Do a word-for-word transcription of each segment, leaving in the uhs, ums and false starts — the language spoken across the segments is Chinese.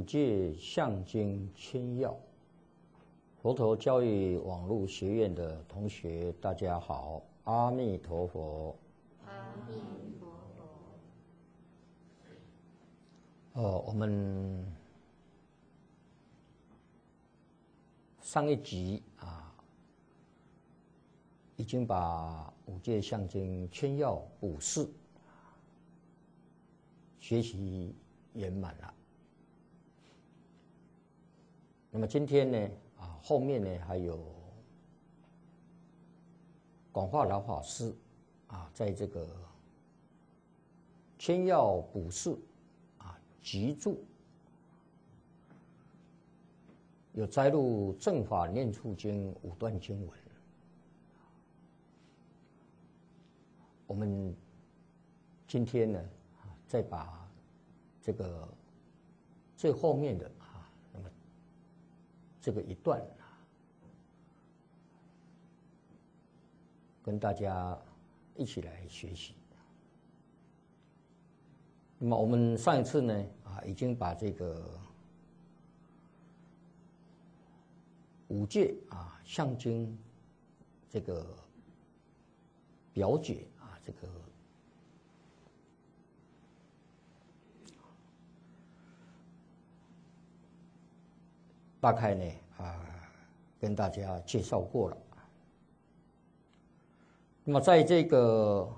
戒象经千要，佛陀教育网络学院的同学，大家好，阿弥陀佛。 阿弥陀佛。呃，我们上一集啊，已经把五戒象经千要补释学习圆满了。那么今天呢，啊，后面呢还有广化老法师啊，在这个千要补释啊集注，有摘录《正法念处经》五段经文。我们今天呢，啊，再把这个最后面的啊，那么这个一段啊，跟大家一起来学习。那么我们上一次呢，啊，已经把这个五戒啊象经这个表解啊，这个大概呢啊跟大家介绍过了。那么在这个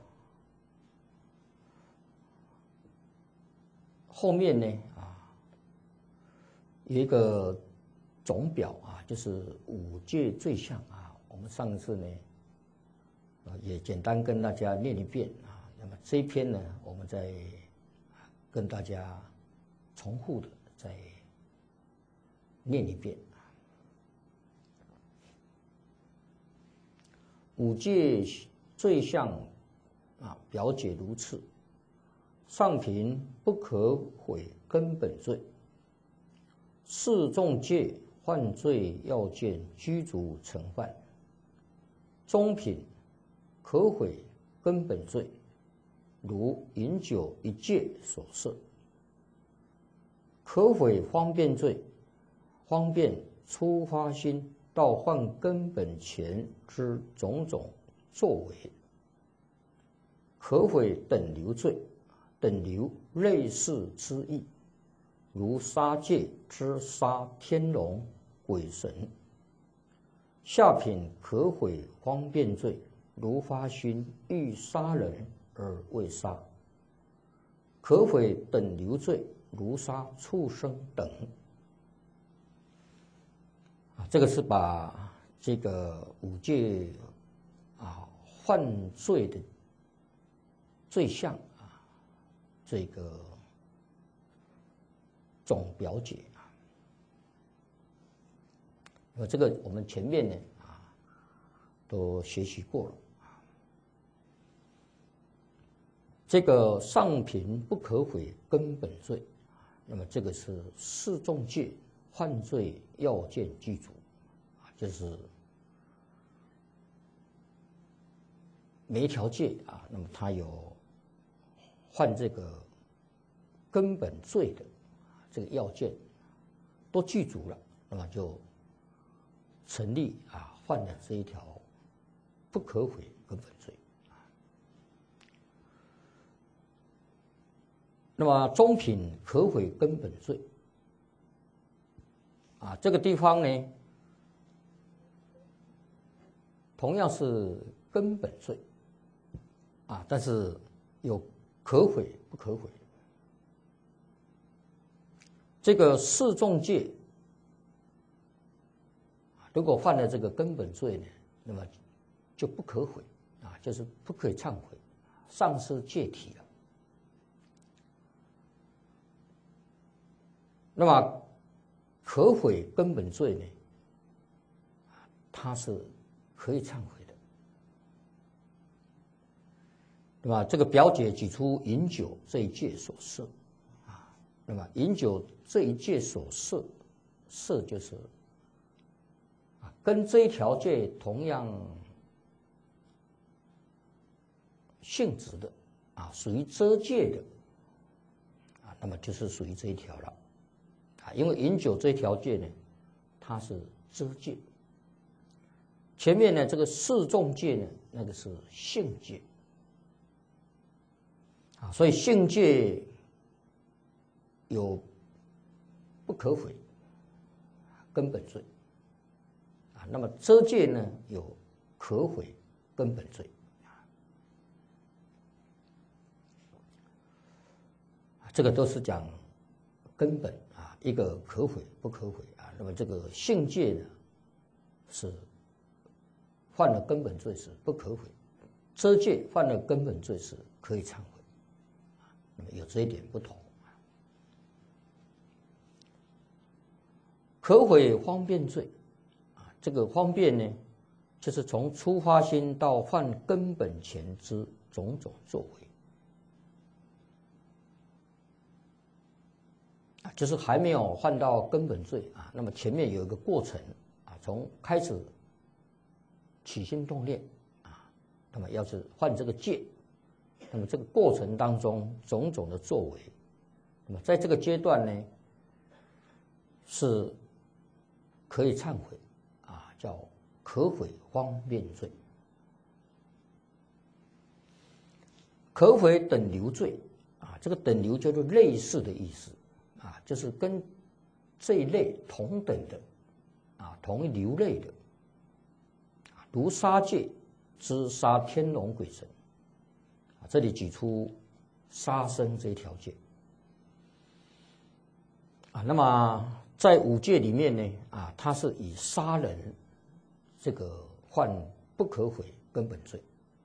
后面呢啊有一个总表啊，就是五戒罪相啊。我们上次呢，呃，也简单跟大家念一遍啊。那么这一篇呢，我们再跟大家重复的再念一遍。五戒罪相啊，表解如次：上品不可毁根本罪，四众戒犯罪要件居足成犯；中品可毁根本罪，如饮酒一戒所摄；可毁方便罪，方便初发心到犯根本前之种种作为；可毁等流罪，等流类似之意，如杀戒之杀天龙鬼神；下品可毁方便罪，如发心欲杀人而未杀；可毁等流罪，如杀畜生等。啊，这个是把这个五戒啊犯罪的罪相啊，这个总表解啊。那这个我们前面呢啊都学习过了。这个上品不可毁根本罪，那么这个是四众戒犯罪要件具足啊，就是每一条戒啊，那么它有犯这个根本罪的这个要件都具足了，那么就成立啊犯了这一条不可毁根本罪。那么中品可毁根本罪啊，这个地方呢，同样是根本罪啊，但是有可毁不可毁。这个四众戒如果犯了这个根本罪呢，那么就不可毁啊，就是不可以忏悔，丧失戒体了。那么可毁根本罪呢，它是可以忏悔的。那么这个表解举出饮酒这一戒所摄啊，那么饮酒这一戒所摄，摄就是啊，跟这一条戒同样性质的啊，属于遮戒的啊，那么就是属于这一条了。啊， 啊，因为饮酒这条戒呢，它是遮戒。前面呢这个四众戒呢，那个是性戒。啊，所以性戒有不可毁根本罪，啊，那么遮戒呢有可毁根本罪，啊，这个都是讲根本啊，一个可毁不可毁啊。那么这个性戒呢是犯了根本罪是不可毁，遮戒犯了根本罪是可以忏悔。有这一点不同。可毁方便罪，啊，这个方便呢，就是从出发心到犯根本前之种种作为，啊，就是还没有犯到根本罪啊，那么前面有一个过程啊，从开始起心动念啊，那么要是犯这个戒。那么这个过程当中种种的作为，那么在这个阶段呢，是可以忏悔，啊，叫可毁方便罪。可毁等流罪，啊，这个等流叫做类似的意思，啊，就是跟这一类同等的，啊，同一流类的，如杀戒之杀天龙鬼神。这里举出杀生这一条戒啊，那么在五戒里面呢，啊，它是以杀人这个犯不可毁根本罪。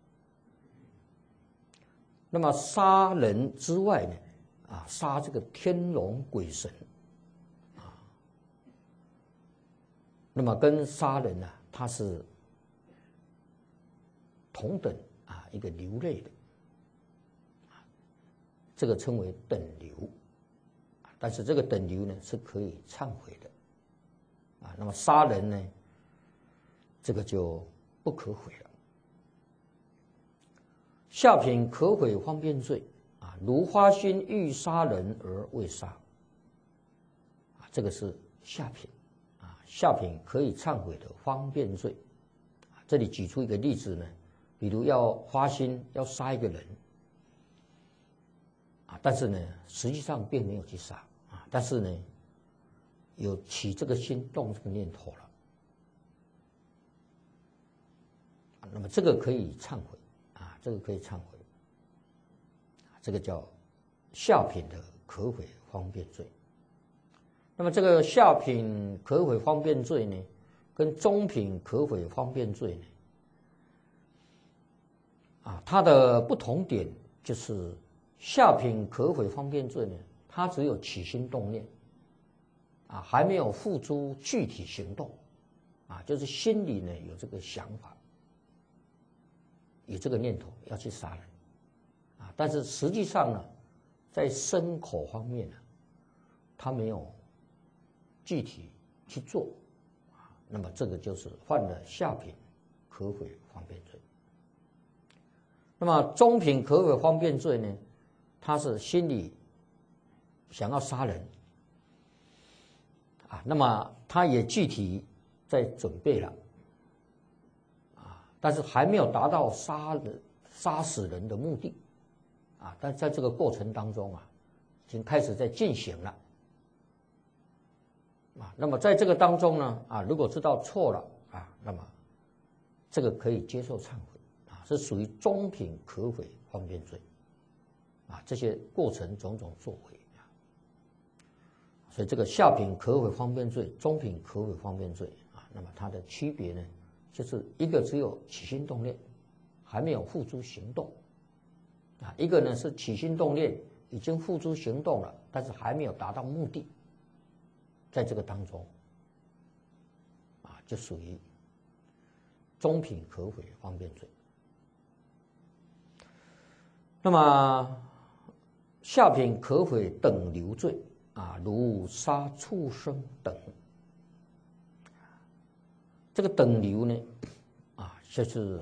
那么杀人之外呢，啊，杀这个天龙鬼神，啊，那么跟杀人呢，它是同等啊一个流类的。这个称为等流，但是这个等流呢是可以忏悔的，啊，那么杀人呢，这个就不可毁了。下品可毁方便罪，啊，如发心欲杀人而未杀，啊，这个是下品，啊，下品可以忏悔的方便罪，啊，这里举出一个例子呢，比如要发心要杀一个人。但是呢，实际上并没有去杀啊，但是呢，有起这个心动这个念头了，那么这个可以忏悔啊，这个可以忏悔，这个叫下品的可毁方便罪。那么这个下品可毁方便罪呢，跟中品可毁方便罪呢，啊，它的不同点就是。下品可毁方便罪呢，它只有起心动念，啊，还没有付诸具体行动，啊，就是心里呢有这个想法，有这个念头要去杀人，啊，但是实际上呢，在身口方面呢，他没有具体去做，啊，那么这个就是犯了下品可毁方便罪。那么中品可毁方便罪呢？他是心里想要杀人，啊，那么他也具体在准备了，啊，但是还没有达到杀人、杀死人的目的，啊，但在这个过程当中啊，已经开始在进行了，啊，那么在这个当中呢，啊，如果知道错了啊，那么这个可以接受忏悔，啊，是属于中品可毁方便罪。啊，这些过程种种作为啊，所以这个下品可毁方便罪、中品可毁方便罪啊，那么它的区别呢，就是一个只有起心动念，还没有付诸行动，啊，一个呢是起心动念已经付诸行动了，但是还没有达到目的，在这个当中，啊，就属于中品可毁方便罪。那么下品可毁等流罪啊，如杀畜生等。这个等流呢，啊，就是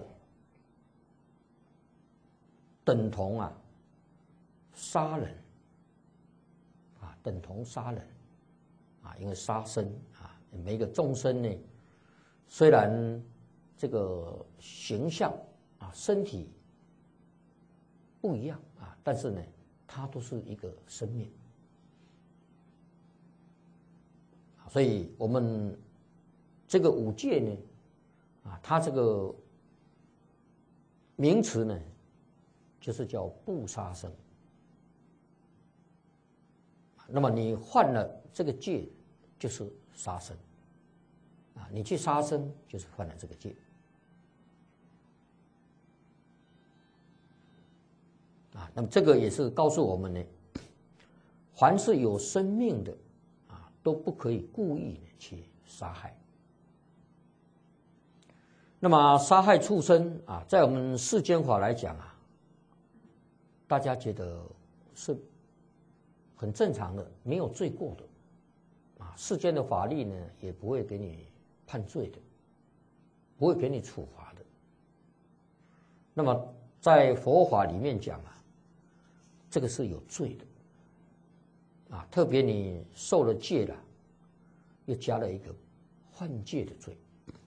等同啊杀人，啊，等同杀人， 啊，因为杀生啊，每一个众生呢，虽然这个形象啊、身体不一样啊，但是呢，它都是一个生命。所以我们这个五戒呢，啊，它这个名词呢，就是叫不杀生。那么你犯了这个戒，就是杀生，啊，你去杀生就是犯了这个戒，啊，那么这个也是告诉我们呢，凡是有生命的，啊，都不可以故意的去杀害。那么杀害畜生啊，在我们世间法来讲啊，大家觉得是很正常的，没有罪过的，啊，世间的法律呢也不会给你判罪的，不会给你处罚的。那么在佛法里面讲啊，这个是有罪的，啊，特别你受了戒了，又加了一个犯戒的罪。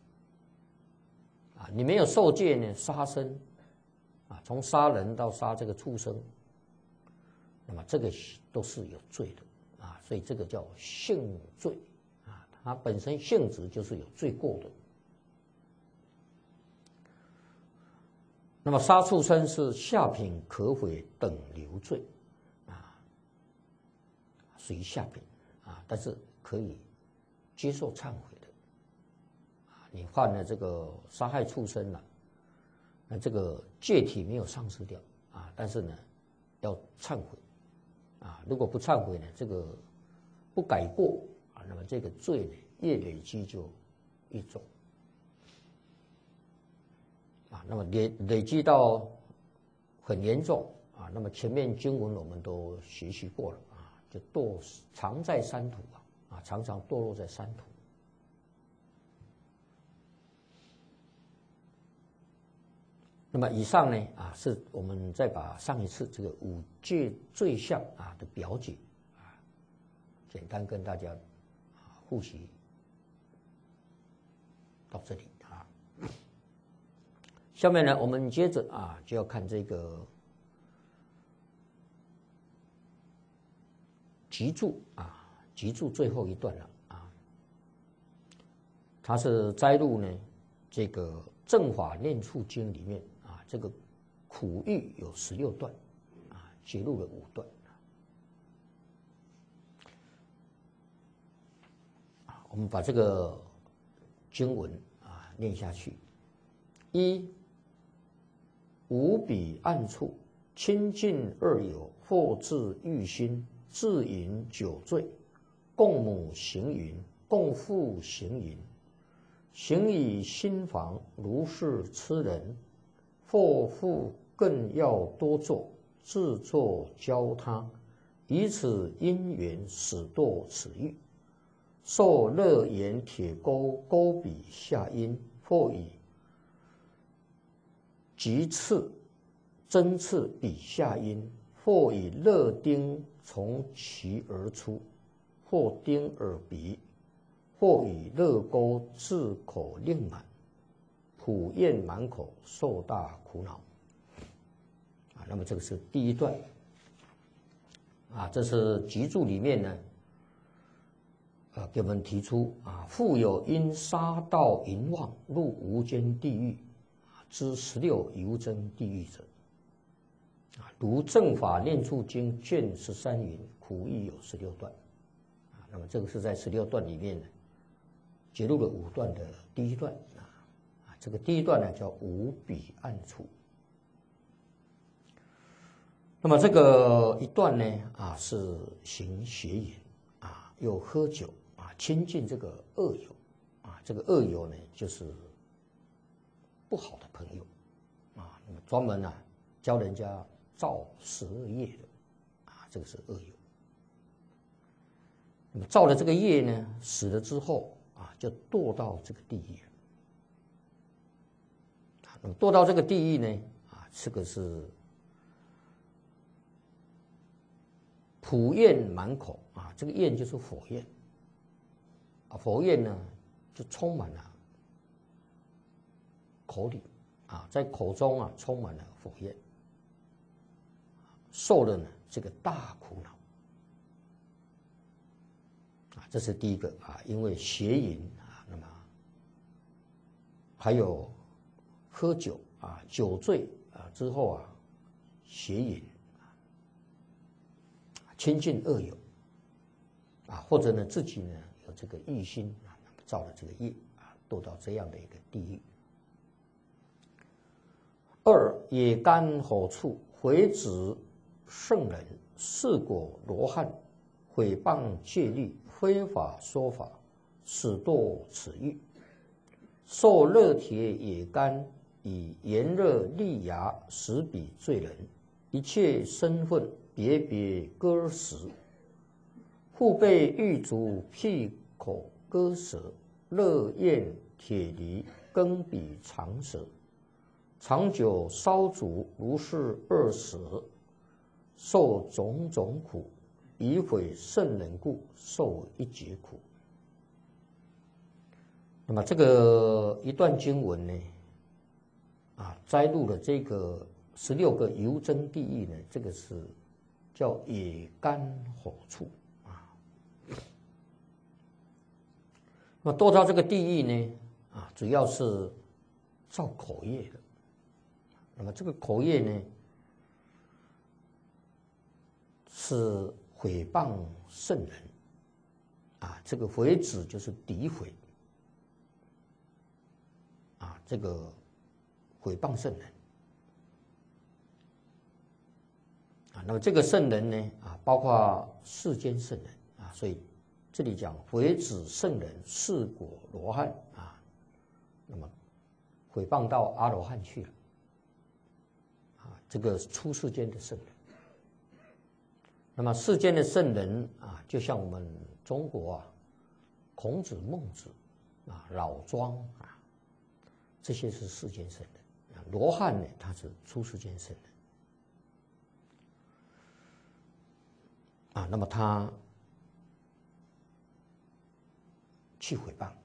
啊，你没有受戒呢，杀生，啊，从杀人到杀这个畜生，那么这个都是有罪的，啊，所以这个叫性罪，啊，它本身性质就是有罪过的。那么杀畜生是下品可毁等流罪，啊，属于下品，啊，但是可以接受忏悔。你犯了这个杀害畜生了，那这个戒体没有丧失掉啊，但是呢，要忏悔啊，如果不忏悔呢，这个不改过啊，那么这个罪呢越累积就越重啊，那么累累积到很严重啊，那么前面经文我们都学习过了啊，就堕常在山土啊，啊，常常堕落在山土。那么以上呢，啊，是我们再把上一次这个五戒罪相啊的表解啊，简单跟大家啊复习到这里啊。下面呢，我们接着啊就要看这个集注啊，集注最后一段了啊，它是摘录呢这个《正法念处经》里面。这个苦欲有十六段，啊，节录了五段。啊，我们把这个经文啊念下去。一，无彼暗处，亲近二友，或自欲心，自饮酒醉，共母行淫，共父行淫，行以心防，如是痴人。或复更要多做，自作教他，以此因缘使堕此欲。受乐言铁钩钩彼下阴，或以棘刺针刺彼下阴，或以乐钉从其而出，或钉耳鼻，或以乐钩自口令满。苦咽满口，受大苦恼。啊，那么这个是第一段。啊，这是集注里面呢，呃，给我们提出啊，复有因杀盗淫妄入无间地狱，啊，之十六游真地狱者。啊，如《正法念处经》卷十三云，苦欲有十六段。啊，那么这个是在十六段里面呢，节录了五段的第一段。这个第一段呢叫无彼暗处，那么这个一段呢啊是行邪淫啊，又喝酒啊，亲近这个恶友啊，这个恶友呢就是不好的朋友啊，那么专门啊教人家造十恶业的啊，这个是恶友。那么造了这个业呢，死了之后啊，就堕到这个地狱。那么堕到这个地狱呢，啊，这个是普焰满口啊，这个焰就是火焰火焰呢就充满了口里啊，在口中啊充满了火焰，受了呢这个大苦恼啊，这是第一个啊，因为邪淫啊，那么还有喝酒啊，酒醉啊之后啊，邪淫啊，亲近恶友啊，或者呢自己呢有这个异心啊，造了这个业啊，堕到这样的一个地狱。二野干火处毁止圣人，是果罗汉，毁谤戒律，非法说法，使堕此狱。受热铁野干，以炎热利牙使彼罪人，一切身份别别割食，复被狱卒辟口割舌，热焰铁犁耕彼长舌，长久烧煮如是二十，受种种苦，以毁圣人故，受一劫苦。那么这个一段经文呢，啊，摘录了这个十六个游真地狱呢，这个是叫野干火处啊。那么堕到这个地狱呢，啊，主要是造口业的。那么这个口业呢，是毁谤圣人，啊，这个毁止就是诋毁，啊，这个毁谤圣人，啊，那么这个圣人呢，啊，包括世间圣人，啊，所以这里讲毁止圣人，是果罗汉，啊，那么毁谤到阿罗汉去了。这个出世间的圣人，那么世间的圣人啊，就像我们中国啊，孔子、孟子啊、老庄啊，这些是世间圣人。罗汉呢，他是出世间圣人啊，那么他去毁谤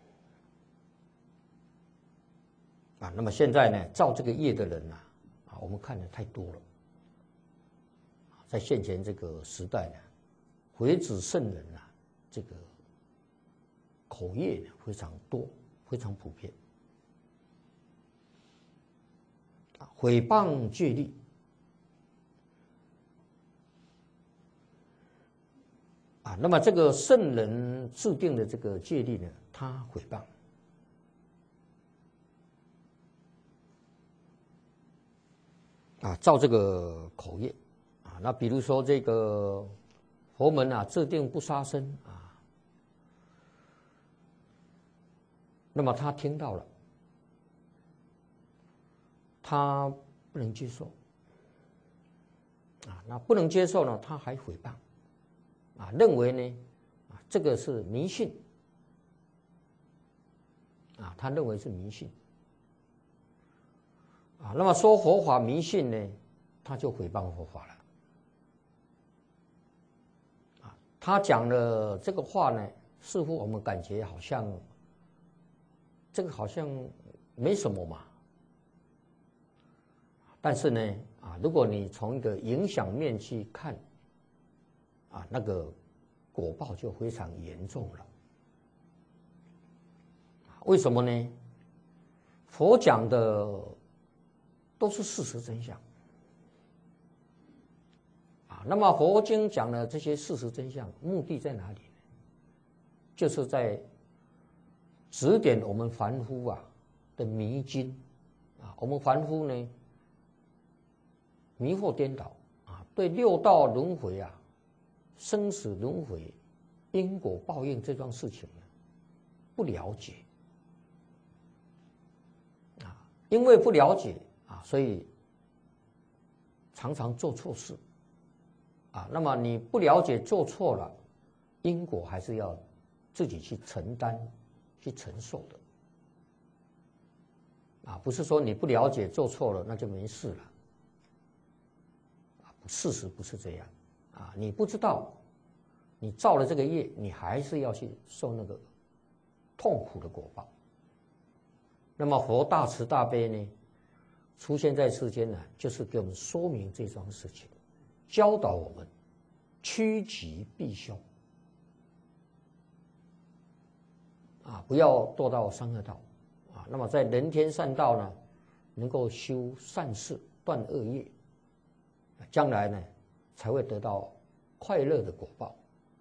啊，那么现在呢，造这个业的人啊。我们看的太多了，在现前这个时代呢，毁止圣人啊，这个口业呢非常多，非常普遍。毁谤戒律啊，那么这个圣人制定的这个戒律呢，他毁谤。啊，造这个口业啊，那比如说这个佛门啊，制定不杀生啊，那么他听到了，他不能接受啊，那不能接受呢，他还毁谤啊，认为呢啊这个是迷信啊，他认为是迷信。啊，那么说佛法迷信呢，他就毁谤佛法了。啊，他讲的这个话呢，似乎我们感觉好像，这个好像没什么嘛。但是呢，啊，如果你从一个影响面去看，啊，那个果报就非常严重了。为什么呢？佛讲的都是事实真相啊。那么佛经讲的这些事实真相，目的在哪里呢？就是在指点我们凡夫啊的迷津啊。我们凡夫呢，迷惑颠倒啊，对六道轮回啊、生死轮回、因果报应这桩事情呢，不了解啊，因为不了解。啊，所以常常做错事，啊，那么你不了解做错了，因果还是要自己去承担、去承受的，啊，不是说你不了解做错了那就没事了，啊，事实不是这样，啊，你不知道，你造了这个业，你还是要去受那个痛苦的果报。那么佛大慈大悲呢，出现在世间呢，就是给我们说明这桩事情，教导我们趋吉避凶啊，不要堕到三恶道啊。那么在人天善道呢，能够修善事，断恶业，将来呢才会得到快乐的果报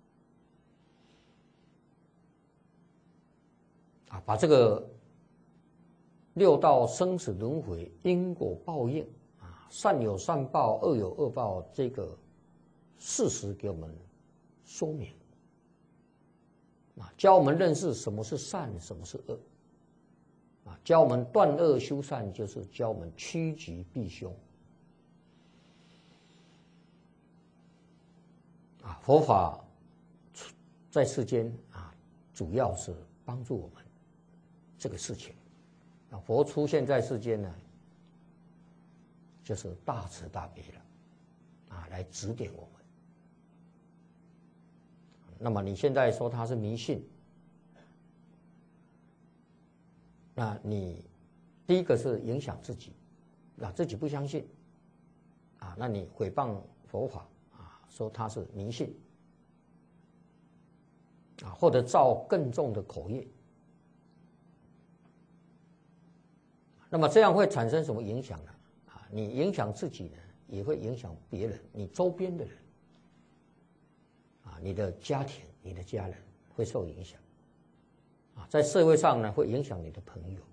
啊。把这个六道生死轮回、因果报应啊，善有善报，恶有恶报，这个事实给我们说明啊，教我们认识什么是善，什么是恶啊，教我们断恶修善，就是教我们趋吉避凶啊。佛法在世间啊，主要是帮助我们这个事情。啊，佛出现在世间呢，就是大慈大悲了，啊，来指点我们。那么你现在说他是迷信，那你第一个是影响自己，啊，自己不相信，啊，那你诽谤佛法，啊，说他是迷信，啊，或者造更重的口业。那么这样会产生什么影响呢？啊，你影响自己呢，也会影响别人，你周边的人，啊，你的家庭、你的家人会受影响，啊，在社会上呢，会影响你的朋友，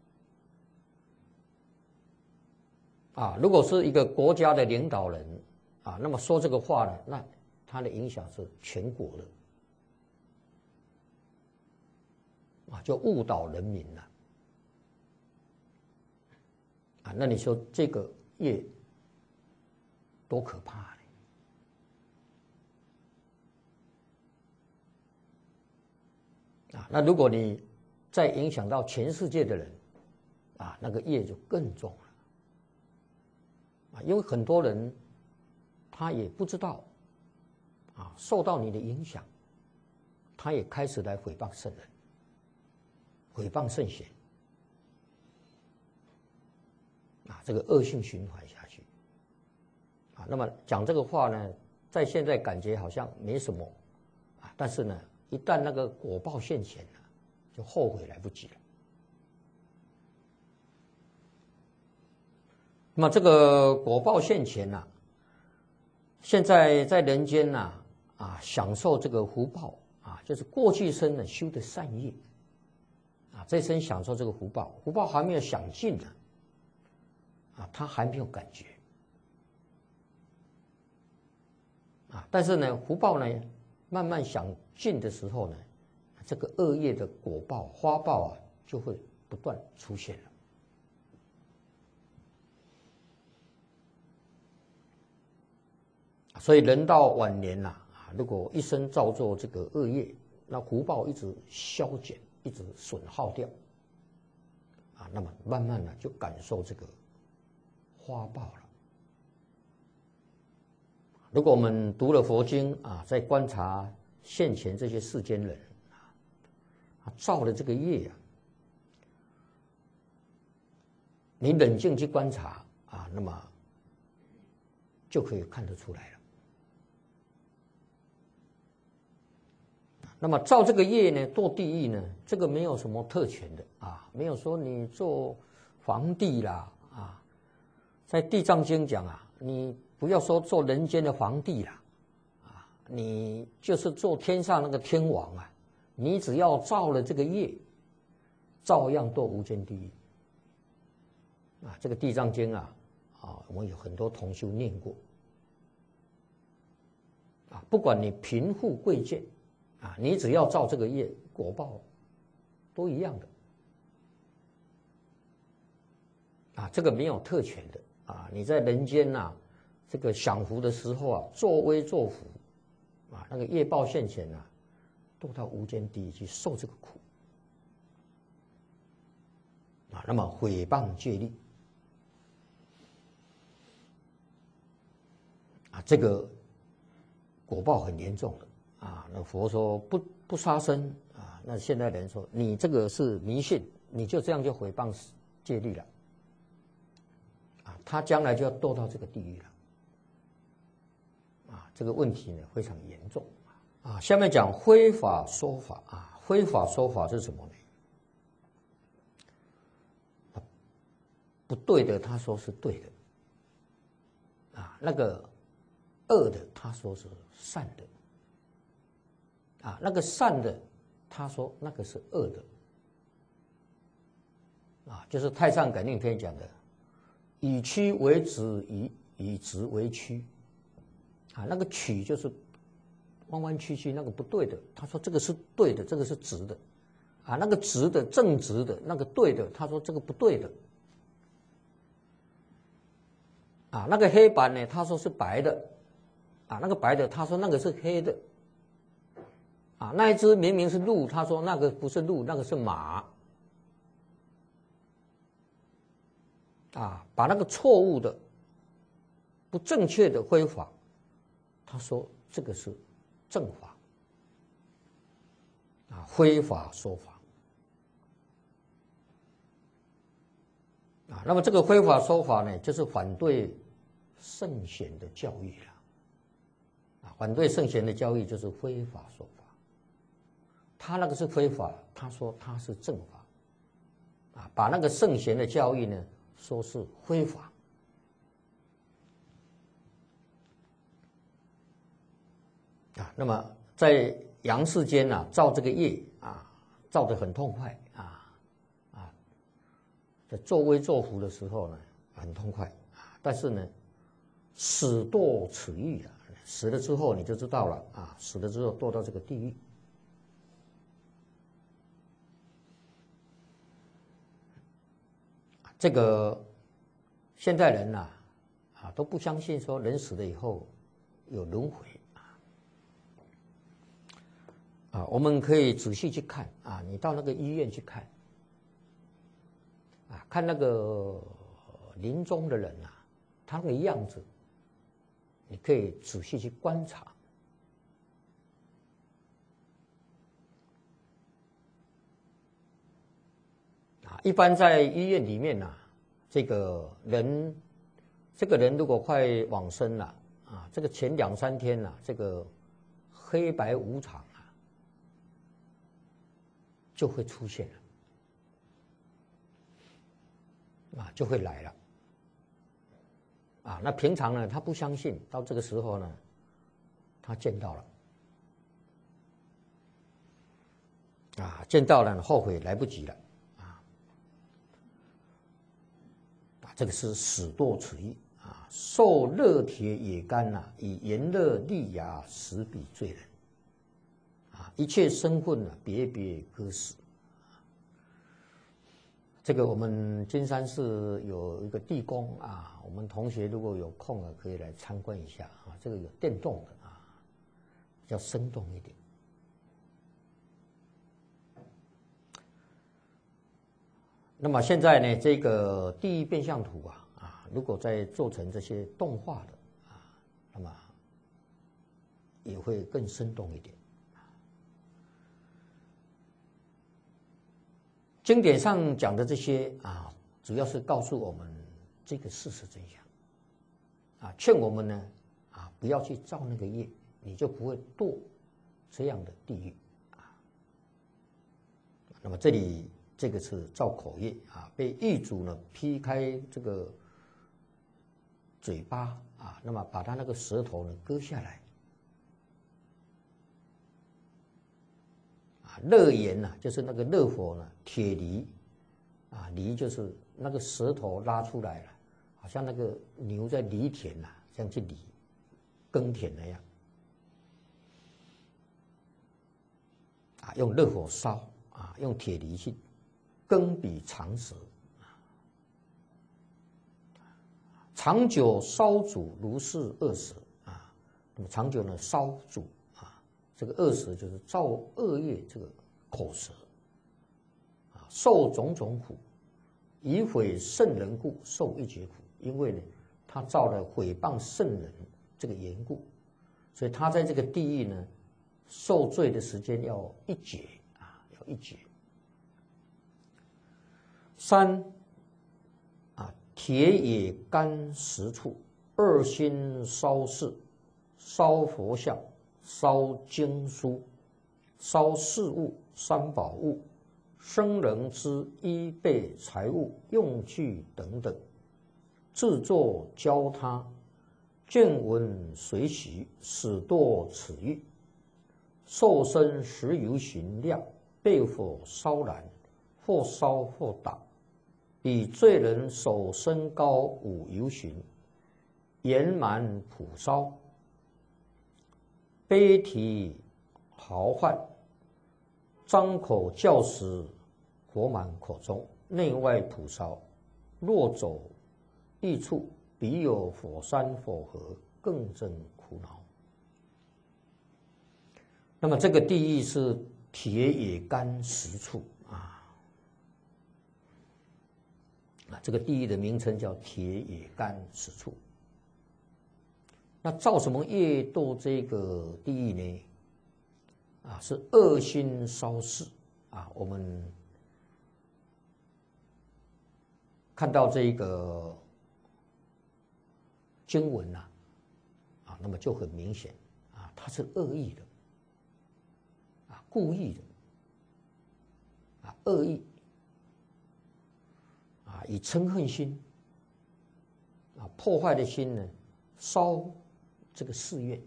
啊，如果是一个国家的领导人，啊，那么说这个话呢，那他的影响是全国的，啊，就误导人民了。啊，那你说这个业多可怕呢？啊，那如果你再影响到全世界的人，啊，那个业就更重了。啊，因为很多人他也不知道，啊，受到你的影响，他也开始来诽谤圣人，诽谤圣贤。啊，这个恶性循环下去，啊，那么讲这个话呢，在现在感觉好像没什么，啊，但是呢，一旦那个果报现前了，就后悔来不及了。那么这个果报现前呐、啊，现在在人间呐、啊，啊，享受这个福报啊，就是过去生呢修的善业，啊，这生享受这个福报，福报还没有享尽呢。啊，他还没有感觉，啊，但是呢，福报呢慢慢享尽的时候呢，这个恶业的果报、花报啊，就会不断出现了。所以人到晚年呐，啊，如果一生造作这个恶业，那福报一直消减，一直损耗掉，啊，那么慢慢的就感受这个花报了。如果我们读了佛经啊，在观察现前这些世间人啊，造了这个业啊，你冷静去观察啊，那么就可以看得出来了。那么造这个业呢，堕地狱呢，这个没有什么特权的啊，没有说你做皇帝啦啊，在地藏经讲啊，你不要说做人间的皇帝啦，啊，你就是做天上那个天王啊，你只要造了这个业，照样堕无间地狱。啊，这个地藏经啊，啊，我们有很多同修念过。啊，不管你贫富贵贱，啊，你只要造这个业，果报都一样的。啊，这个没有特权的啊！你在人间呐、啊，这个享福的时候啊，作威作福，啊，那个业报现前啊，堕到无间地狱去受这个苦。啊，那么毁谤戒律，啊，这个果报很严重的啊。那佛说不不杀生啊，那现在人说你这个是迷信，你就这样就毁谤戒律了，啊，他将来就要堕到这个地狱了，啊，这个问题呢非常严重啊。下面讲非法说法啊，非法说法是什么呢？不对的，他说是对的，啊，那个恶的，他说是善的，啊，那个善的，他说那个是恶的，啊，就是《太上感应篇》讲的，以曲为直，以以直为曲，啊，那个曲就是弯弯曲曲，那个不对的，他说这个是对的，这个是直的，啊，那个直的正直的，那个对的，他说这个不对的。啊，那个黑板呢？他说是白的，啊，那个白的，他说那个是黑的，啊，那一只明明是鹿，他说那个不是鹿，那个是马，啊，把那个错误的、不正确的非法，他说这个是正法，啊，非法说法，啊，那么这个非法说法呢，就是反对圣贤的教育了，啊，反对圣贤的教育就是非法说法。他那个是非法，他说他是正法，啊，把那个圣贤的教育呢说是非法，啊，那么在阳世间啊，造这个业啊，造得很痛快啊，啊，在作威作福的时候呢，很痛快啊，但是呢，死堕此狱啊，死了之后你就知道了啊，死了之后堕到这个地狱。这个现代人呐、啊，啊都不相信说人死了以后有轮回啊，啊，我们可以仔细去看啊，你到那个医院去看，啊，看那个临终的人啊，他那个样子，你可以仔细去观察。一般在医院里面呐、啊，这个人，这个人如果快往生了啊，这个前两三天呐、啊，这个黑白无常啊，就会出现了，啊，就会来了，啊，那平常呢，他不相信，到这个时候呢，他见到了，啊，见到了，后悔来不及了。这个是死堕此狱啊，受热铁野干呐、啊，以炎热利牙食彼罪人，啊，一切生分啊，别别割死。这个我们金山寺有一个地宫啊，我们同学如果有空啊，可以来参观一下啊。这个有电动的啊，比较生动一点。那么现在呢，这个地狱变相图啊，啊，如果再做成这些动画的啊，那么也会更生动一点。经典上讲的这些啊，主要是告诉我们这个事实真相，啊，劝我们呢，啊，不要去造那个业，你就不会堕这样的地狱啊。那么这里。这个是造口业啊，被狱主呢劈开这个嘴巴啊，那么把他那个舌头呢割下来啊，热炎呐，就是那个热火呢，铁犁啊，犁就是那个舌头拉出来了，好像那个牛在犁田呐、啊，这样去犁耕田那样啊，用热火烧啊，用铁犁去。耕彼长时，长久烧煮如是饿死啊。那么长久呢烧煮啊，这个饿死就是造恶业这个口舌啊，受种种苦，以毁圣人故，受一劫苦。因为呢，他造了毁谤圣人这个缘故，所以他在这个地狱呢受罪的时间要一劫啊，要一劫。三啊，铁也干十处，二心烧事，烧佛像，烧经书，烧事物、三宝物，生人之衣被财物、用具等等，制作教他，见闻随喜，使堕此欲。受身十由行量，被火烧燃，或烧或打，比罪人手身高五由行，圆满普烧，悲啼嚎唤，张口叫时，火满口中，内外普烧。若走异处，彼有火山火河，更增苦恼。那么这个地狱是铁也干十处啊，啊，这个地狱的名称叫铁也干十处。那造什么业堕这个地狱呢？啊，是恶心烧事啊。我们看到这个经文呐，啊，那么就很明显啊，它是恶意的。故意的啊，恶意啊，以嗔恨心啊，破坏的心呢，烧这个誓愿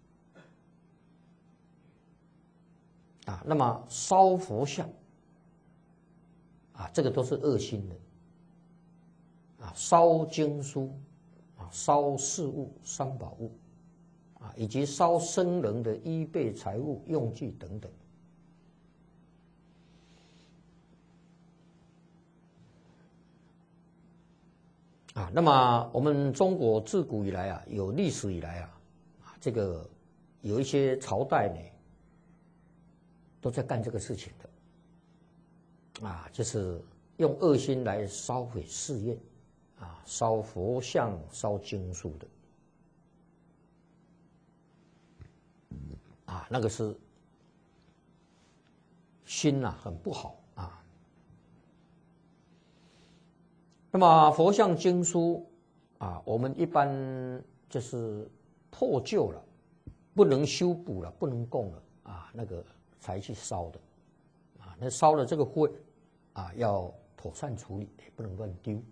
啊，那么烧佛像啊，这个都是恶心的啊，烧经书啊，烧事物、三宝物啊，以及烧生人的衣被、财物、用具等等。啊，那么我们中国自古以来啊，有历史以来啊，啊，这个有一些朝代呢，都在干这个事情的，啊，就是用恶心来烧毁誓愿，啊，烧佛像、烧经书的，啊，那个是心呐、啊、很不好。那么佛像经书啊，我们一般就是破旧了，不能修补了，不能供了啊，那个才去烧的啊。那烧了这个灰啊，要妥善处理，也不能乱丢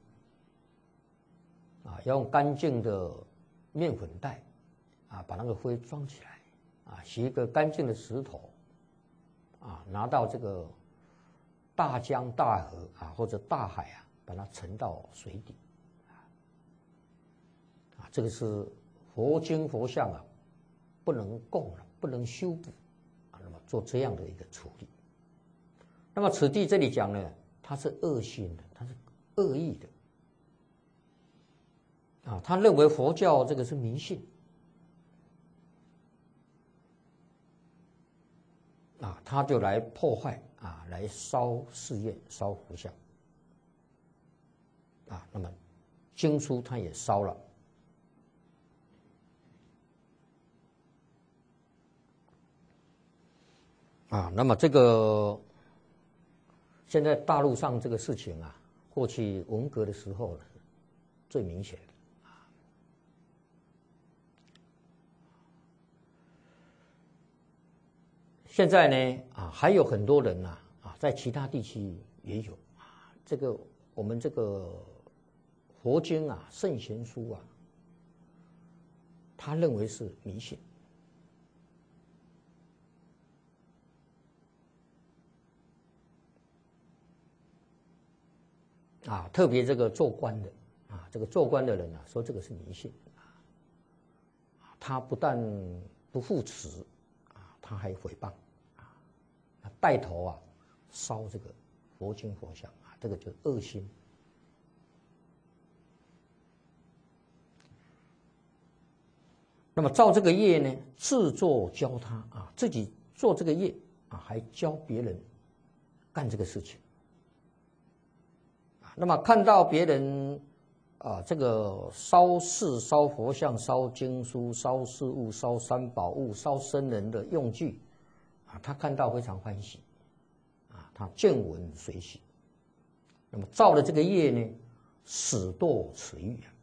啊，要用干净的面粉袋啊，把那个灰装起来啊，洗一个干净的石头啊，拿到这个大江大河啊或者大海啊，把它沉到水底，啊，这个是佛经佛像啊，不能供了，不能修补，啊，那么做这样的一个处理。那么此地这里讲呢，它是恶心的，它是恶意的，啊，他认为佛教这个是迷信，啊，他就来破坏啊，来烧寺院、烧佛像。啊，那么经书他也烧了，啊，那么这个现在大陆上这个事情啊，过去文革的时候呢，最明显的啊，现在呢啊，还有很多人呐啊，在其他地区也有啊，这个我们这个。佛经啊，圣贤书啊，他认为是迷信啊，特别这个做官的啊，这个做官的人啊，说这个是迷信啊，他不但不护持啊，他还诽谤啊，带头啊烧这个佛经佛像啊，这个就恶心。那么造这个业呢，自作教他啊，自己做这个业啊，还教别人干这个事情啊。那么看到别人啊，这个烧寺、烧佛像、烧经书、烧事物、烧三宝物、烧僧人的用具啊，他看到非常欢喜，啊，他见闻随喜。那么造了这个业呢，始堕此欲啊，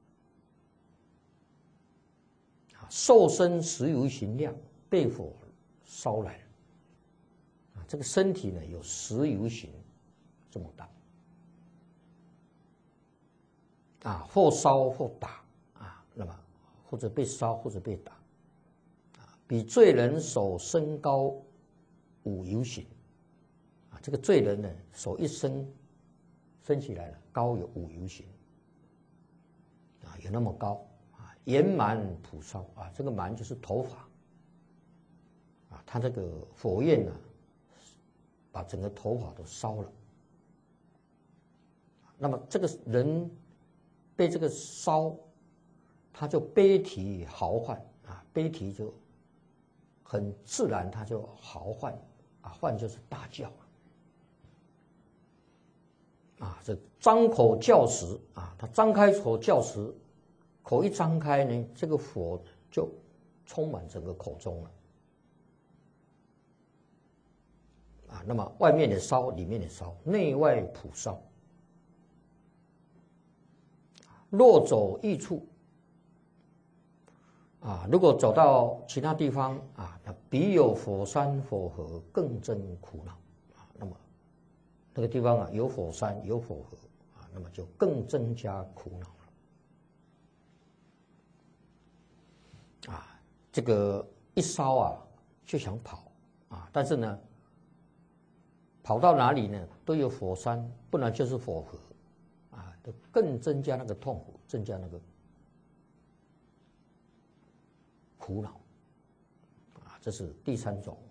啊，受身十由行量被火烧来，啊，这个身体呢有十由行这么大，啊，或烧或打啊，那么或者被烧或者被打，啊，比罪人手身高五由行，啊，这个罪人呢手一伸伸起来了，高有五由行，啊，有那么高啊，延蛮普烧啊，这个蛮就是头发，啊，他这个火焰呢，把整个头发都烧了，那么这个人被这个烧，他就悲啼嚎唤啊，悲啼就很自然，他就嚎唤啊，唤就是大叫。啊，这张口叫时啊，他张开口叫时，口一张开呢，这个火就充满整个口中了。啊，那么外面的烧，里面的烧，内外普烧。若走异处，啊，如果走到其他地方啊，那彼有火山火河，更增苦恼啊，那么。那个地方啊，有火山，有火河啊，那么就更增加苦恼了。啊，这个一烧啊，就想跑啊，但是呢，跑到哪里呢？都有火山，不然就是火河，啊，都更增加那个痛苦，增加那个苦恼。啊，这是第三种。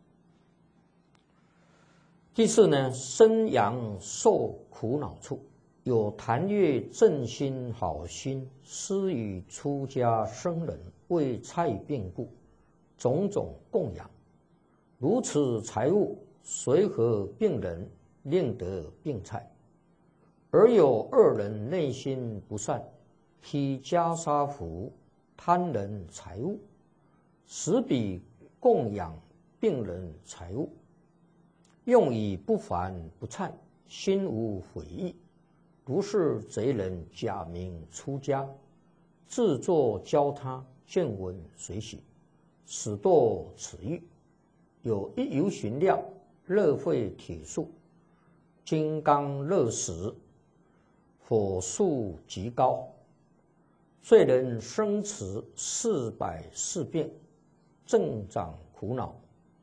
第四呢，身阳受苦恼处，有檀越正心好心，施与出家僧人，为菜病故，种种供养。如此财物，随和病人，令得病菜。而有二人内心不善，披袈裟服，贪人财物，使彼供养病人财物。用以不凡不忏，心无悔意，如是贼人假名出家，自作教他，见闻随喜，始堕此欲。有一由寻料，热沸铁树，金刚热石，火速极高，罪人生持四百四变，正长苦恼。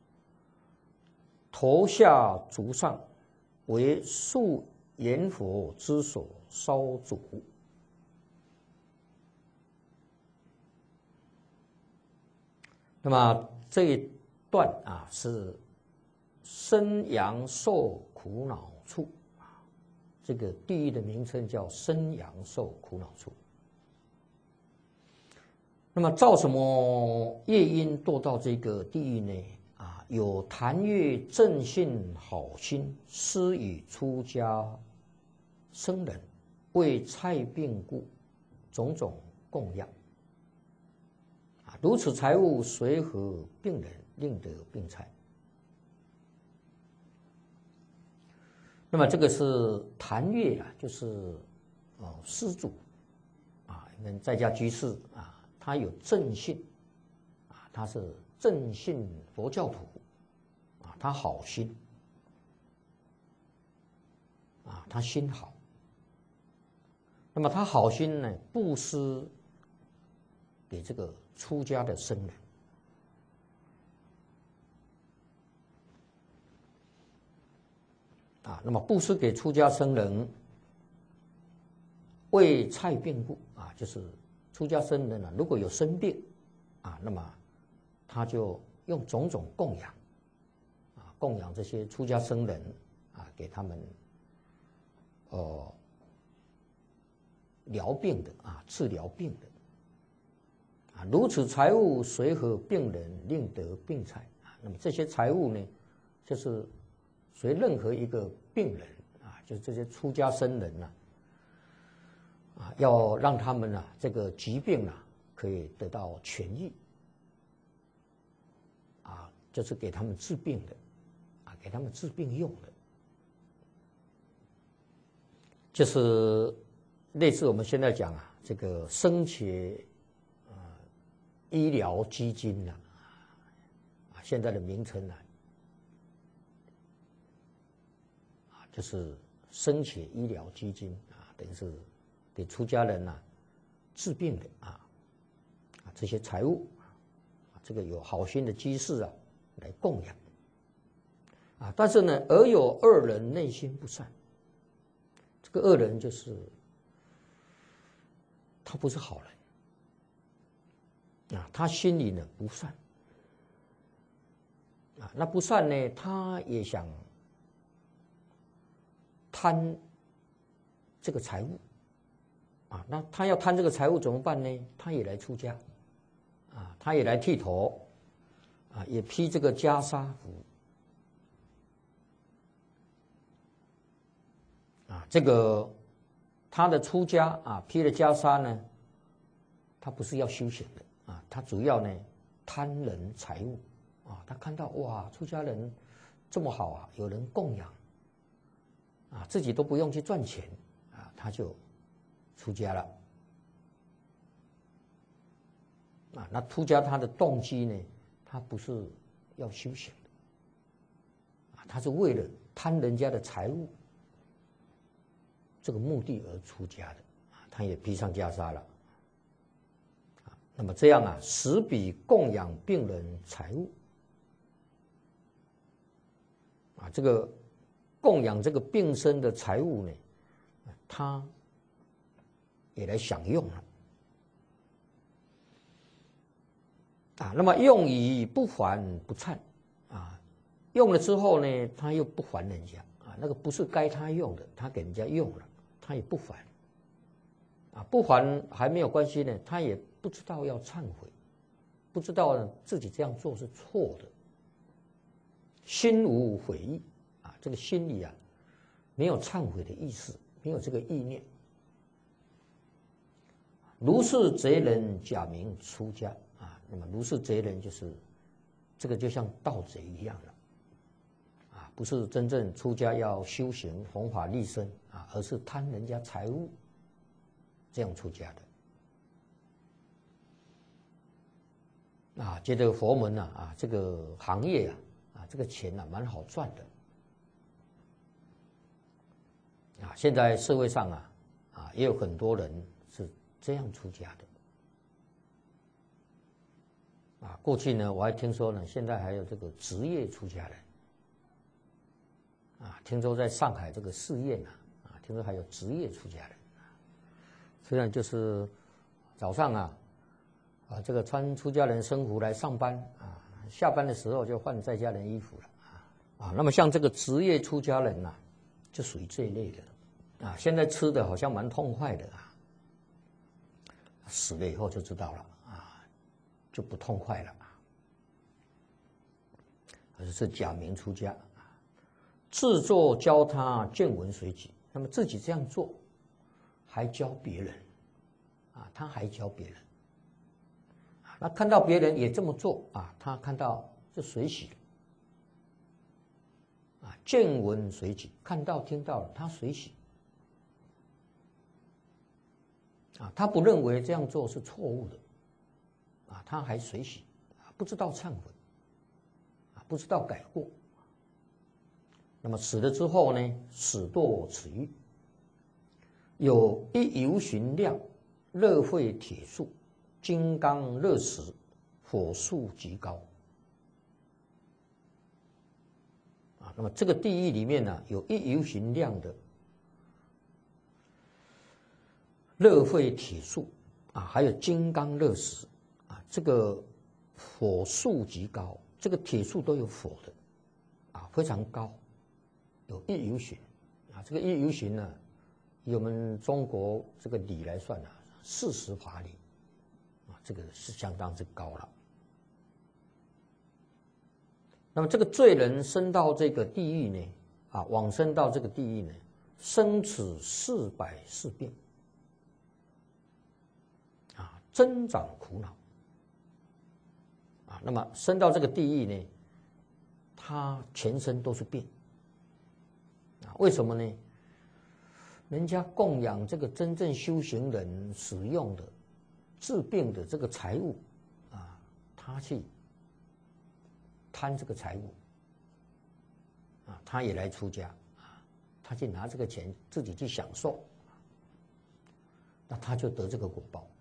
头下足上，为数阎佛之所烧煮。那么这一段啊，是身阳受苦恼处啊，这个地狱的名称叫身阳受苦恼处。那么造什么业因堕到这个地狱呢？啊，有檀越正信好心，施与出家僧人，为菜病故，种种供养。啊，如此财物随和病人，令得病菜。那么这个是檀越啊，就是哦施主啊，你们在家居士啊，他有正信啊，他是正信佛教徒啊，他好心啊，他心好。那么他好心呢，布施给这个出家的僧人啊，那么布施给出家僧人，为菜病故啊，就是出家僧人呢，如果有生病啊，那么他就用种种供养啊，供养这些出家僧人啊，给他们呃疗病的啊，治疗病的啊，如此财物随和病人，令得病菜啊。那么这些财物呢，就是随任何一个病人啊，就是这些出家僧人呐啊，啊，要让他们啊这个疾病啊可以得到痊愈啊， 就是给他们治病的，啊，给他们治病用的，就是类似我们现在讲啊，这个生前呃医疗基金呐、啊，啊，现在的名称呢、啊，啊，就是生前医疗基金啊，等于是给出家人呐、啊、治病的啊，啊这些财物啊，这个有好心的居士啊来供养啊，但是呢，而有恶人内心不善，这个恶人就是他不是好人啊，他心里呢不善啊，那不善呢，他也想贪这个财物啊，那他要贪这个财物怎么办呢？他也来出家啊，他也来剃头啊，也披这个袈裟服啊，这个他的出家啊，披了袈裟呢，他不是要修行的啊，他主要呢贪人财物啊，他看到哇，出家人这么好啊，有人供养啊，自己都不用去赚钱啊，他就出家了啊。那出家他的动机呢，他不是要修行的啊，他是为了贪人家的财物这个目的而出家的啊，他也披上袈裟了啊。那么这样啊，实比供养病人财物啊，这个供养这个病身的财物呢，他也来享用了啊。那么用以不还不忏啊，用了之后呢，他又不还人家啊，那个不是该他用的，他给人家用了，他也不还啊，不还还没有关系呢，他也不知道要忏悔，不知道自己这样做是错的，心无悔意啊，这个心里啊没有忏悔的意思，没有这个意念。如是贼人假名出家啊，那么如是贼人就是这个就像盗贼一样了啊，不是真正出家要修行弘法利生啊，而是贪人家财物这样出家的啊。觉得佛门啊啊这个行业啊啊这个钱啊蛮好赚的啊，现在社会上啊啊也有很多人是这样出家的啊。过去呢，我还听说呢，现在还有这个职业出家人啊，听说在上海这个寺院啊啊，听说还有职业出家人啊。虽然就是早上啊啊这个穿出家人僧服来上班啊，下班的时候就换在家人衣服了啊啊。那么像这个职业出家人呐、啊，就属于这一类的啊。现在吃的好像蛮痛快的啊，死了以后就知道了啊，就不痛快了啊。而是假名出家，自作教他见闻随己。那么自己这样做，还教别人啊，他还教别人。那看到别人也这么做啊，他看到就随喜啊，见闻随己，看到听到了，他随喜啊，他不认为这样做是错误的啊，他还随喜啊，不知道忏悔啊，不知道改过。那么死了之后呢，死堕此狱，有一游行量，热沸铁树，金刚热石，火速极高啊。那么这个地狱里面呢、啊，有一游行量的热沸铁树啊，还有金刚热石啊，这个火速极高，这个铁树都有火的啊，非常高，有一游行啊。这个一游行呢，以我们中国这个里来算啊，四十法里啊，这个是相当之高了。那么这个罪人升到这个地狱呢，啊，往生到这个地狱呢，生此四百世变。增长苦恼啊，那么升到这个地狱呢， 他全身都是病啊。为什么呢？人家供养这个真正修行人使用的治病的这个财物啊，他去贪这个财物啊，他也来出家啊，他去拿这个钱自己去享受，那他就得这个果报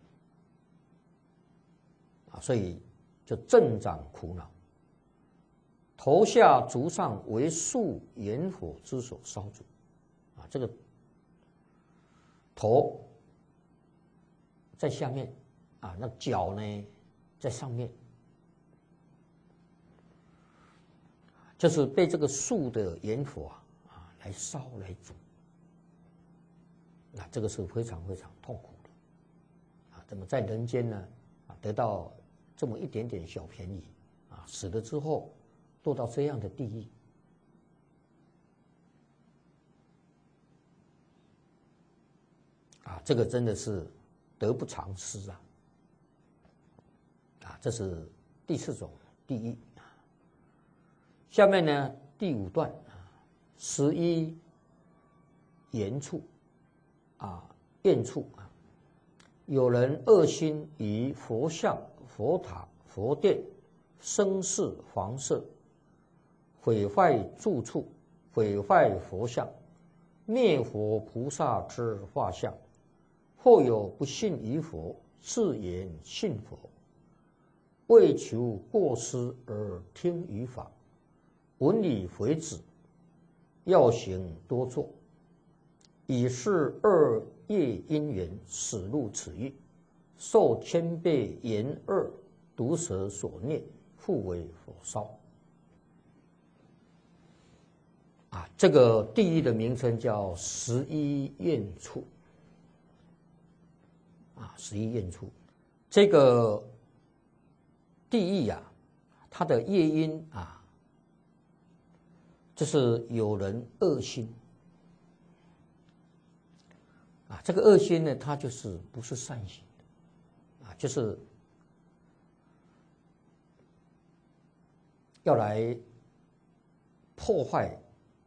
啊，所以就增长苦恼。头下足上为树炎火之所烧煮啊，这个头在下面啊，那脚呢在上面，就是被这个树的炎火啊啊来烧来煮，那这个是非常非常痛苦的啊。那么在人间呢啊，得到这么一点点小便宜啊，死了之后落到这样的地狱啊，这个真的是得不偿失啊！啊，这是第四种地狱。下面呢，第五段啊，十一言处啊，厌处啊，有人恶心于佛像、佛塔、佛殿、声势、房舍，毁坏住处，毁坏佛像，灭佛菩萨之画像。或有不信于佛，自言信佛，为求过失而听于法，闻理回止，要行多作，以是二业因缘使入此狱，受千倍严恶毒蛇所虐，复为火烧。啊，这个地狱的名称叫十一厌处。啊，十一厌处，这个地狱啊，它的业因啊，就是有人恶心啊，这个恶心呢，它就是不是善行的啊，就是要来破坏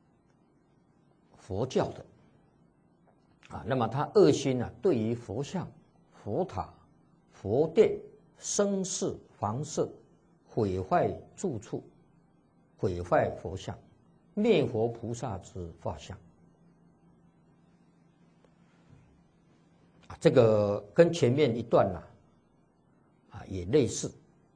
佛教的啊。那么他恶心啊，对于佛像、佛塔、佛殿、声势、房舍，毁坏住处，毁坏佛像，灭佛菩萨之画像。啊，这个跟前面一段呐、啊，啊也类似，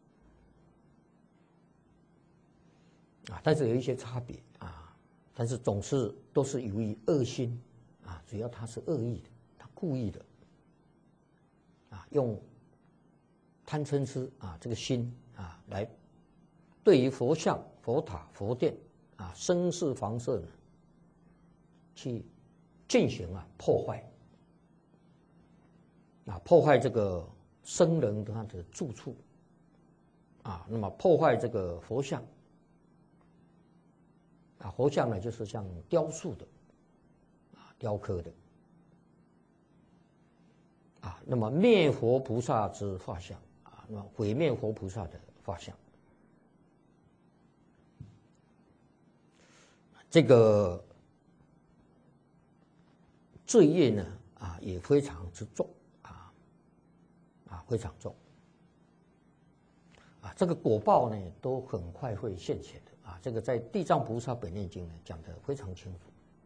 啊，但是有一些差别啊，但是总是都是由于恶心啊，主要他是恶意的，他故意的。啊，用贪嗔痴啊这个心啊来对于佛像、佛塔、佛殿啊声势房舍呢，去进行啊破坏啊破坏这个僧人他的住处啊，那么破坏这个佛像啊，佛像呢就是像雕塑的啊雕刻的。啊，那么灭佛菩萨之画像啊，那么毁灭佛菩萨的画像，这个罪业呢啊也非常之重啊啊非常重啊，这个果报呢都很快会现前的啊，这个在《地藏菩萨本愿经》呢讲得非常清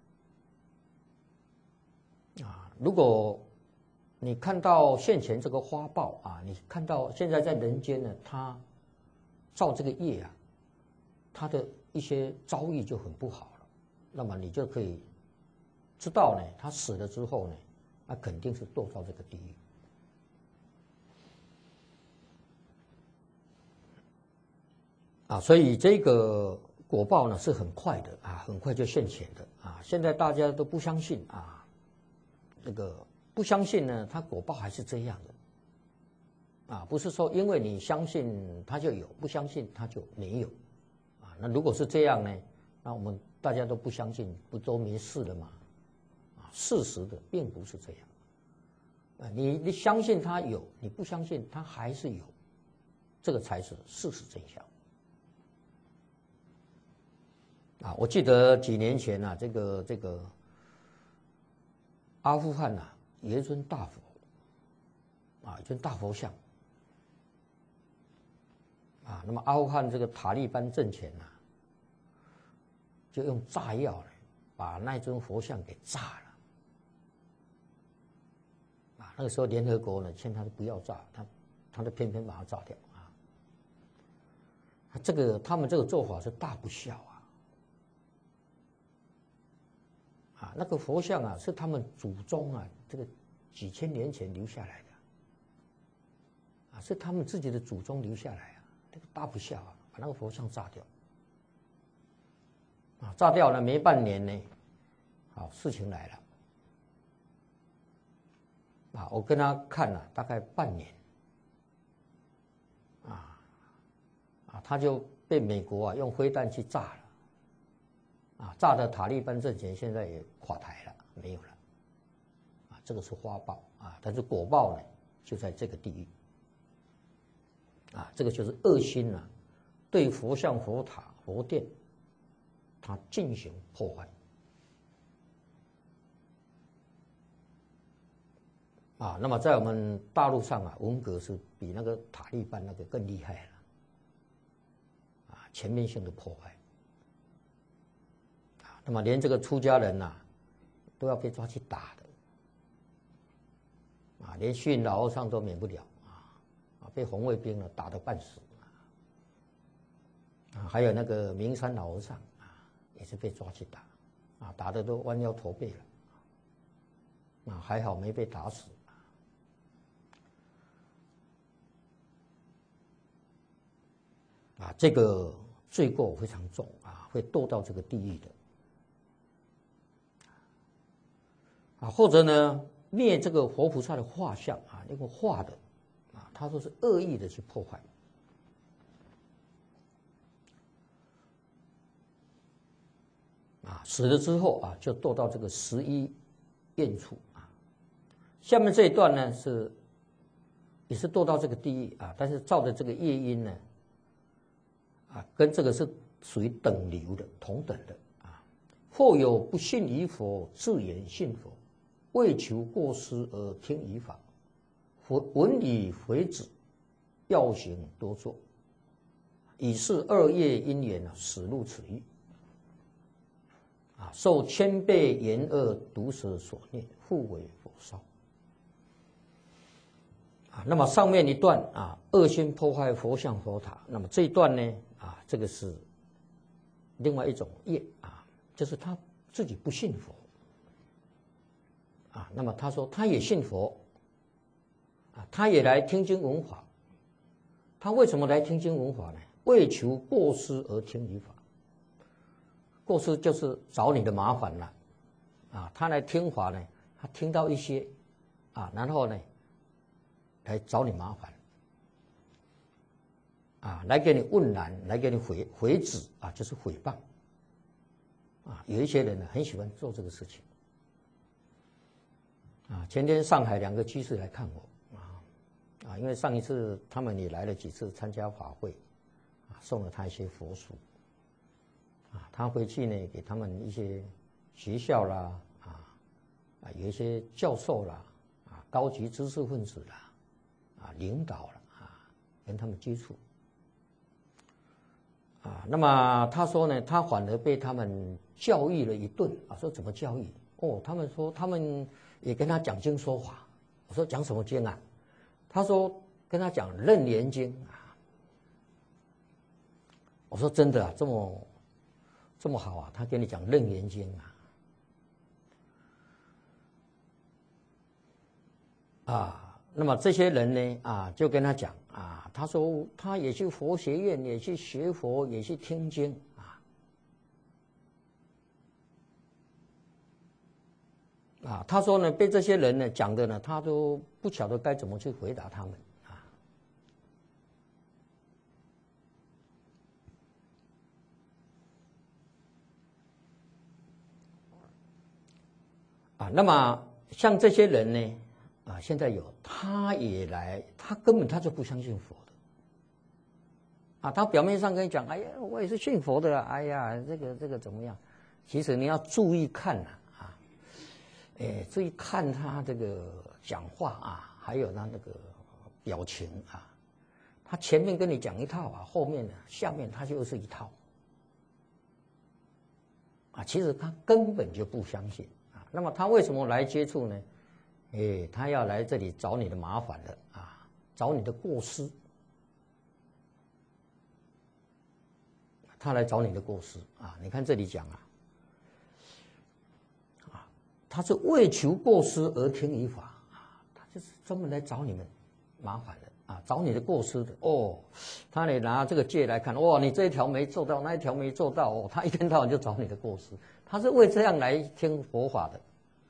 楚啊，如果你看到现前这个花报啊，你看到现在在人间呢，他造这个业啊，他的一些遭遇就很不好了。那么你就可以知道呢，他死了之后呢，那肯定是堕到这个地狱。啊，所以这个果报呢是很快的啊，很快就现前的啊。现在大家都不相信啊，这个。不相信呢，它果报还是这样的，啊，不是说因为你相信它就有，不相信它就没有，啊，那如果是这样呢，那我们大家都不相信，不都没事了吗？啊，事实的并不是这样，啊，你你相信它有，你不相信它还是有，这个才是事实真相。 啊，我记得几年前啊，这个这个阿富汗啊，有一尊大佛，啊，一尊大佛像，啊，那么阿富汗这个塔利班政权啊，就用炸药呢，把那尊佛像给炸了。啊，那个时候联合国呢劝他不要炸，他他就偏偏把它炸掉啊。这个他们这个做法是大不孝啊。啊，那个佛像啊，是他们祖宗啊，这个几千年前留下来的，啊，是他们自己的祖宗留下来啊，这个大不孝啊，把那个佛像炸掉，啊，炸掉了没半年呢，好，事情来了，啊，我跟他看了大概半年，啊，啊，他就被美国啊用飞弹去炸了。啊，炸的塔利班政权现在也垮台了，没有了。啊，这个是花报啊，但是果报呢，就在这个地狱。啊，这个就是恶心呐、啊，对佛像、佛塔、佛殿，它进行破坏。啊，那么在我们大陆上啊，文革是比那个塔利班那个更厉害了。啊，全面性的破坏。那么连这个出家人呐、啊，都要被抓去打的，啊，连虚云老和尚都免不了啊，啊，被红卫兵呢打得半死，啊，还有那个明山老和尚啊，也是被抓去打，啊，打得都弯腰驼背了，啊，还好没被打死，啊，这个罪过非常重啊，会堕到这个地狱的。啊，或者呢，灭这个活菩萨的画像啊，那个画的，啊，他说是恶意的去破坏，啊，死了之后啊，就堕到这个十一厌处啊。下面这一段呢是，也是堕到这个地狱啊，但是照的这个业因呢，啊，跟这个是属于等流的，同等的啊。或有不信于佛，自言信佛。为求过失而听于法，闻以回止，要行多作，以是二业因缘啊，死入此狱。啊，受千倍严恶毒蛇所虐，复为火烧。啊，那么上面一段啊，恶心破坏佛像佛塔，那么这一段呢啊，这个是另外一种业啊，就是他自己不信佛。啊，那么他说他也信佛，啊，他也来听经闻法。他为什么来听经闻法呢？为求过失而听于法。过失就是找你的麻烦了，啊，他来听法呢，他听到一些，啊，然后呢，来找你麻烦，啊，来给你问难，来给你回回指啊，就是诽谤，啊，有一些人呢很喜欢做这个事情。啊，前天上海两个居士来看我，啊，啊，因为上一次他们也来了几次参加法会，啊，送了他一些佛书，啊，他回去呢给他们一些学校啦，啊，啊，有一些教授啦，啊，高级知识分子啦，啊，领导了，啊，跟他们接触，啊，那么他说呢，他反而被他们教育了一顿，啊，说怎么教育？哦，他们说他们也跟他讲经说法。我说讲什么经啊？他说跟他讲《楞严经》啊。我说真的啊，这么这么好啊？他跟你讲《楞严经》啊？啊，那么这些人呢啊，就跟他讲啊，他说他也去佛学院，也去学佛，也去听经。啊，他说呢，被这些人呢讲的呢，他都不晓得该怎么去回答他们啊。啊，那么像这些人呢，啊，现在有他也来，他根本他就不相信佛的。 啊，他表面上跟你讲，哎呀，我也是信佛的啊，哎呀，这个这个怎么样？其实你要注意看呐，啊，哎，注意看他这个讲话啊，还有他那个表情啊，他前面跟你讲一套啊，后面呢，下面他就是一套，啊，其实他根本就不相信啊。那么他为什么来接触呢？哎，他要来这里找你的麻烦了啊，找你的过失。他来找你的过失啊！你看这里讲啊，啊，他是为求过失而听于法啊，他就是专门来找你们麻烦的啊，找你的过失的哦。他得拿这个戒来看，哇，你这一条没做到，那一条没做到哦，他一天到晚就找你的过失，他是为这样来听佛法的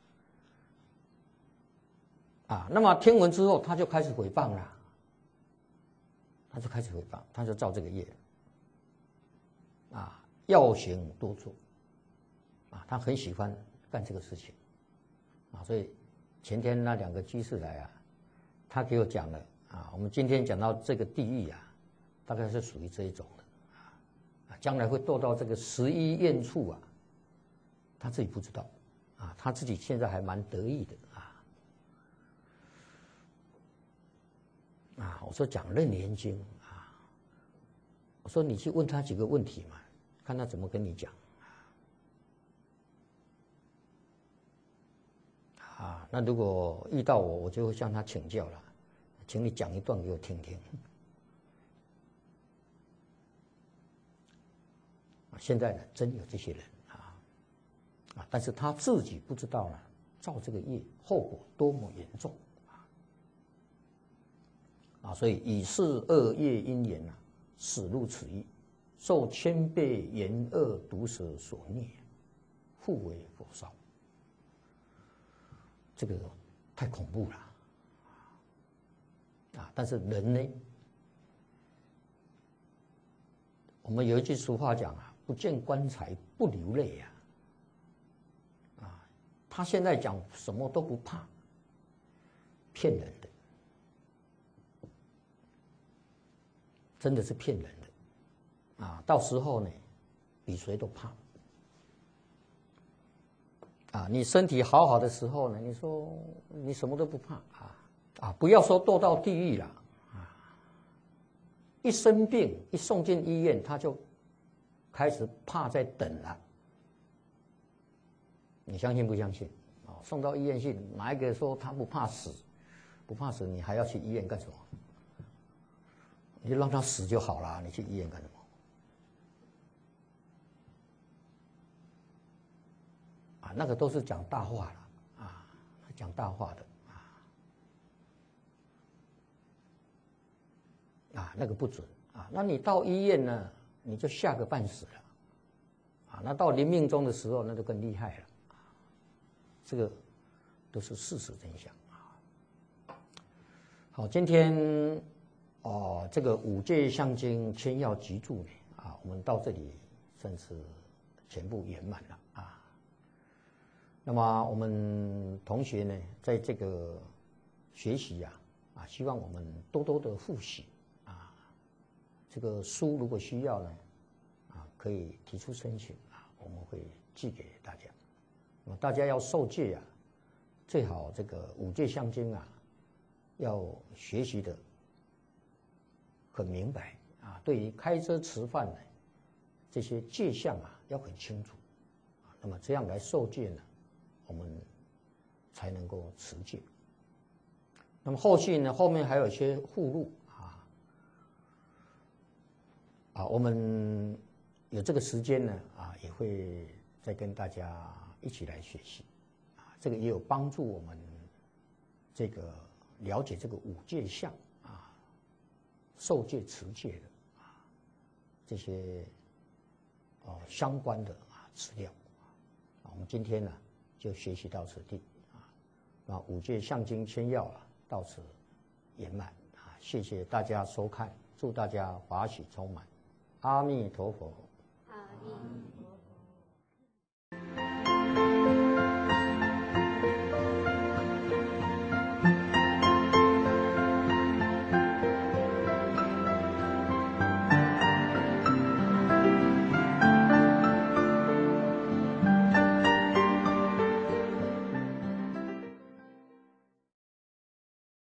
啊。那么听闻之后，他就开始诽谤了，他就开始诽谤，他就造这个业。啊，要行多做，啊，他很喜欢干这个事情，啊，所以前天那两个居士来啊，他给我讲了啊，我们今天讲到这个地狱啊，大概是属于这一种的，啊，将来会堕到这个十一厌处啊，他自己不知道，啊，他自己现在还蛮得意的啊，啊，我说讲《楞严经》啊，我说你去问他几个问题嘛。看他怎么跟你讲，啊，那如果遇到我，我就会向他请教了，请你讲一段给我听听。现在呢，真有这些人啊，啊，但是他自己不知道呢，造这个业后果多么严重啊，啊，所以以是恶业因缘啊，使入此意。受千倍严恶毒蛇所虐，互为火烧。这个太恐怖了啊！但是人呢，我们有一句俗话讲啊，不见棺材不流泪啊。啊，他现在讲什么都不怕，骗人的，真的是骗人的。啊，到时候呢，比谁都怕。啊，你身体好好的时候呢，你说你什么都不怕啊啊！不要说堕到地狱了啊，一生病一送进医院，他就开始怕在等了。你相信不相信？啊，送到医院去，哪一个说他不怕死？不怕死，你还要去医院干什么？你就让他死就好了，你去医院干什么？啊，那个都是讲大话了啊，讲大话的啊，啊，那个不准啊。那你到医院呢，你就吓个半死了，啊，那到临命终的时候，那就更厉害了，啊，这个都是事实真相啊。好，今天哦，这个五戒相经千要集注呢，啊，我们到这里算是全部圆满了啊。那么我们同学呢，在这个学习呀，啊，希望我们多多的复习啊。这个书如果需要呢，啊，可以提出申请啊，我们会寄给大家。那么大家要受戒啊，最好这个五戒相经啊，要学习的很明白啊。对于开车吃饭呢，这些戒相啊，要很清楚啊。那么这样来受戒呢，我们才能够持戒。那么后续呢，后面还有一些附录啊，啊，我们有这个时间呢，啊，也会再跟大家一起来学习，啊，这个也有帮助我们这个了解这个五戒相啊，受戒持戒的啊这些哦相关的啊资料啊，我们今天呢，就学习到此地啊，那五戒相经千要啊，到此圆满啊！谢谢大家收看，祝大家法喜充满，阿弥陀佛。 阿弥。